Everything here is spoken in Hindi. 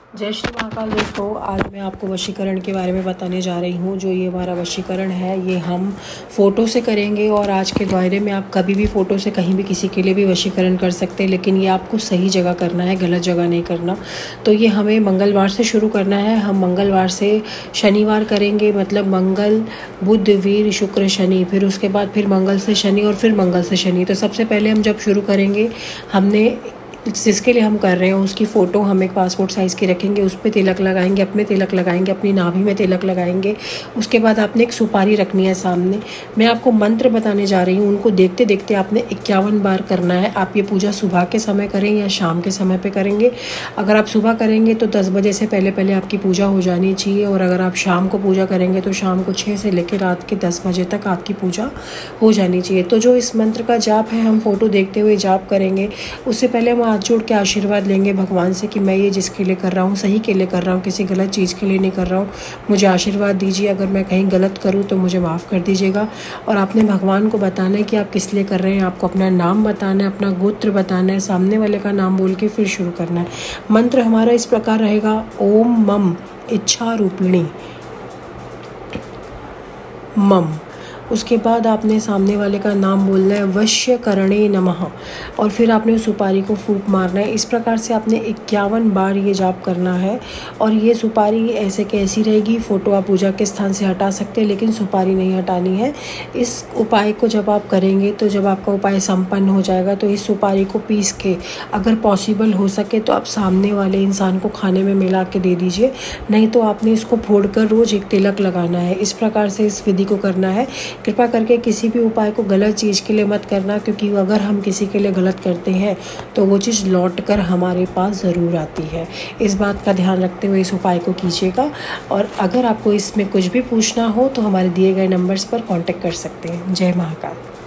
जय श्री महाकाल। दोस्तों, आज मैं आपको वशीकरण के बारे में बताने जा रही हूँ। जो ये हमारा वशीकरण है ये हम फ़ोटो से करेंगे और आज के दायरे में आप कभी भी फ़ोटो से कहीं भी किसी के लिए भी वशीकरण कर सकते हैं, लेकिन ये आपको सही जगह करना है, गलत जगह नहीं करना। तो ये हमें मंगलवार से शुरू करना है। हम मंगलवार से शनिवार करेंगे, मतलब मंगल बुध वीर शुक्र शनि, फिर उसके बाद फिर मंगल से शनि और फिर मंगल से शनि। तो सबसे पहले हम जब शुरू करेंगे, हमने जिसके लिए हम कर रहे हैं उसकी फ़ोटो हम एक पासपोर्ट साइज़ की रखेंगे, उस पर तिलक लगाएंगे, अपने तिलक लगाएंगे, अपनी नाभि में तिलक लगाएंगे। उसके बाद आपने एक सुपारी रखनी है सामने। मैं आपको मंत्र बताने जा रही हूँ, उनको देखते देखते आपने 51 बार करना है। आप ये पूजा सुबह के समय करें या शाम के समय पे करेंगे। अगर आप सुबह करेंगे तो 10 बजे से पहले पहले आपकी पूजा हो जानी चाहिए, और अगर आप शाम को पूजा करेंगे तो शाम को 6 से लेकर रात के 10 बजे तक आपकी पूजा हो जानी चाहिए। तो जो इस मंत्र का जाप है हम फ़ोटो देखते हुए जाप करेंगे। उससे पहले हम हाथ जोड़ के आशीर्वाद लेंगे भगवान से कि मैं ये जिसके लिए कर रहा हूँ सही के लिए कर रहा हूँ, किसी गलत चीज़ के लिए नहीं कर रहा हूँ। मुझे आशीर्वाद दीजिए, अगर मैं कहीं गलत करूँ तो मुझे माफ़ कर दीजिएगा। और आपने भगवान को बताना है कि आप किस लिए कर रहे हैं। आपको अपना नाम बताना है, अपना गोत्र बताना है, सामने वाले का नाम बोल के फिर शुरू करना है। मंत्र हमारा इस प्रकार रहेगा, ओम मम इच्छा रूपिणी मम। उसके बाद आपने सामने वाले का नाम बोलना है, वश्यकरणे नमः, और फिर आपने उस सुपारी को फूंक मारना है। इस प्रकार से आपने 51 बार ये जाप करना है। और ये सुपारी ऐसे कैसी रहेगी, फ़ोटो आप पूजा के स्थान से हटा सकते हैं, लेकिन सुपारी नहीं हटानी है। इस उपाय को जब आप करेंगे तो जब आपका उपाय संपन्न हो जाएगा तो इस सुपारी को पीस के, अगर पॉसिबल हो सके तो आप सामने वाले इंसान को खाने में मिला के दे दीजिए, नहीं तो आपने इसको फोड़कर रोज़ एक तिलक लगाना है। इस प्रकार से इस विधि को करना है। कृपा करके किसी भी उपाय को गलत चीज़ के लिए मत करना, क्योंकि अगर हम किसी के लिए गलत करते हैं तो वो चीज़ लौट कर हमारे पास ज़रूर आती है। इस बात का ध्यान रखते हुए इस उपाय को कीजिएगा। और अगर आपको इसमें कुछ भी पूछना हो तो हमारे दिए गए नंबर्स पर कांटेक्ट कर सकते हैं। जय महाकाल।